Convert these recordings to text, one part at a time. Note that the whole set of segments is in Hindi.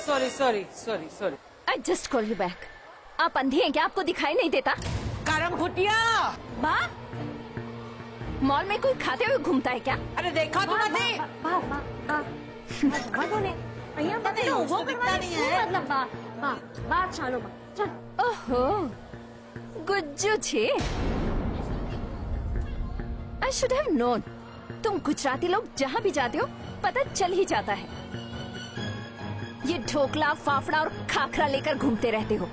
Sorry sorry sorry sorry. I just call you back. आप अंधी हैं क्या? आपको दिखाई नहीं देता? करम घुटिया। माँ, मॉल में कोई खाते हुए घूमता है क्या? अरे देखा तो नहीं। ओहो, गुज्जू छे। I should have known. तुम गुजराती लोग जहाँ भी जाते हो पता चल ही जाता है। ये ढोकला, फाफड़ा और खाखरा लेकर घूमते रहते हो।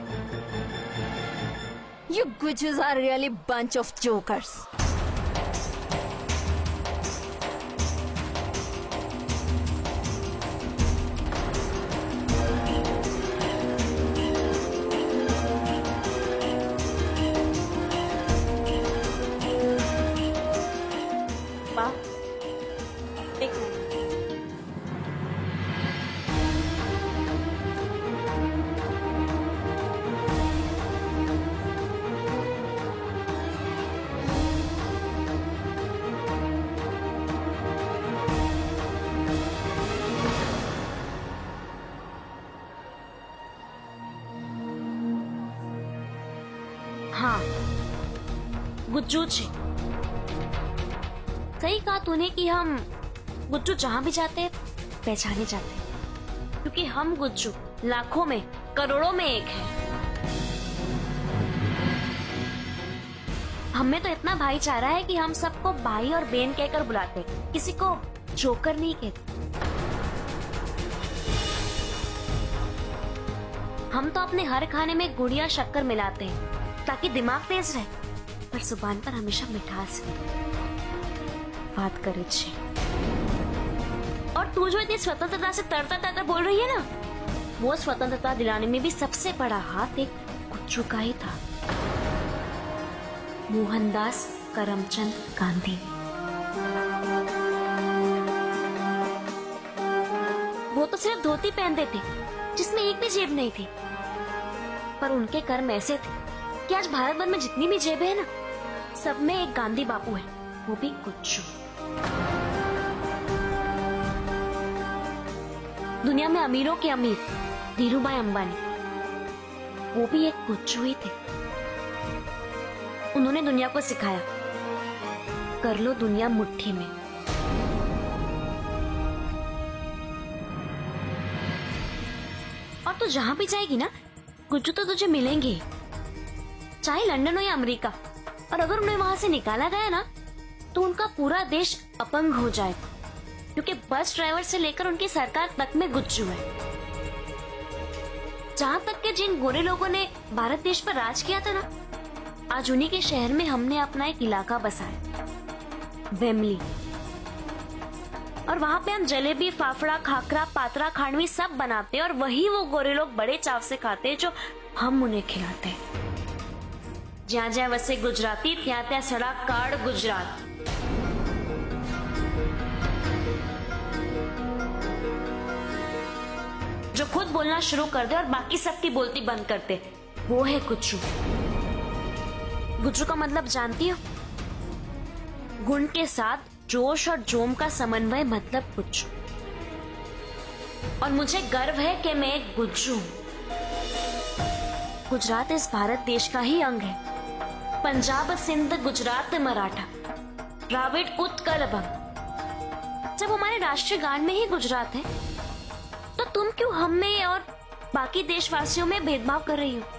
You Gujus are really bunch of jokers. हाँ, गुज्जू छे। सही कहा तूने कि हम गुज्जू जहाँ भी जाते पहचाने जाते, क्योंकि हम गुज्जू लाखों में करोड़ों में एक है। हमें तो इतना भाईचारा है कि हम सबको भाई और बहन कहकर बुलाते, किसी को जोकर नहीं कहते। हम तो अपने हर खाने में गुड़ या शक्कर मिलाते हैं ताकि दिमाग तेज रहे, पर जुबान पर हमेशा मिठास है। बात करे छे। और तू जो इतनी स्वतंत्रता से तरता तरता बोल रही है ना, वो स्वतंत्रता दिलाने में भी सबसे बड़ा हाथ एक गुज्जू का ही था, मोहनदास करमचंद गांधी। वो तो सिर्फ धोती पहनते थे जिसमें एक भी जेब नहीं थी, पर उनके कर्म ऐसे थे कि आज भारत भर में जितनी भी जेबें हैं ना, सब में एक गांधी बापू है, वो भी गुज्जू। दुनिया में अमीरों के अमीर धीरूभाई अंबानी, वो भी एक गुज्जू ही थे। उन्होंने दुनिया को सिखाया, कर लो दुनिया मुट्ठी में। और तू जहां भी जाएगी ना, गुज्जू तो तुझे मिलेंगे, चाहे लंदन हो या अमेरिका। और अगर उन्हें वहां से निकाला गया ना, तो उनका पूरा देश अपंग हो जाए, क्योंकि बस ड्राइवर से लेकर उनकी सरकार तक में गुज्जू है। जहां तक के जिन गोरे लोगों ने भारत देश पर राज किया था ना, आज उन्हीं के शहर में हमने अपना एक इलाका बसाया, वेमली। और वहां पे हम जलेबी, फाफड़ा, खाखरा, पातरा, खांडवी सब बनाते हैं, और वही वो गोरे लोग बड़े चाव से खाते हैं जो हम उन्हें खिलाते हैं। ज्યાં જ્યાં વસે ગુજરાતી, ત્યાં ત્યાં સડા કાળ ગુજરાત। जो खुद बोलना शुरू कर दे और बाकी सबकी बोलती बंद कर दे, वो है गुज्जू। गुज्जू का मतलब जानती हो? गुण के साथ जोश और जोम का समन्वय, मतलब गुज्जू। और मुझे गर्व है कि मैं एक गुज्जू हूं। गुजरात इस भारत देश का ही अंग है। पंजाब, सिंध, गुजरात, मराठा, द्राविड़, उत्कल, बंग। जब हमारे राष्ट्रीय गान में ही गुजरात है, तो तुम क्यों हम में और बाकी देशवासियों में भेदभाव कर रही हो?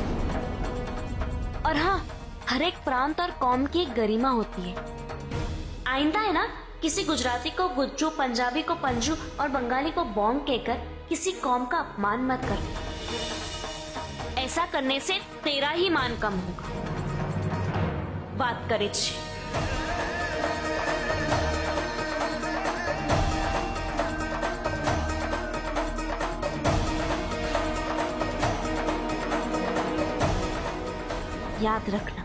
और हाँ, हर एक प्रांत और कौम की एक गरिमा होती है। आइंदा है ना, किसी गुजराती को गुज्जू, पंजाबी को पंजू और बंगाली को बोंग कहकर किसी कौम का अपमान मत कर। ऐसा करने से तेरा ही मान कम होगा। बात करे छे। याद रखना,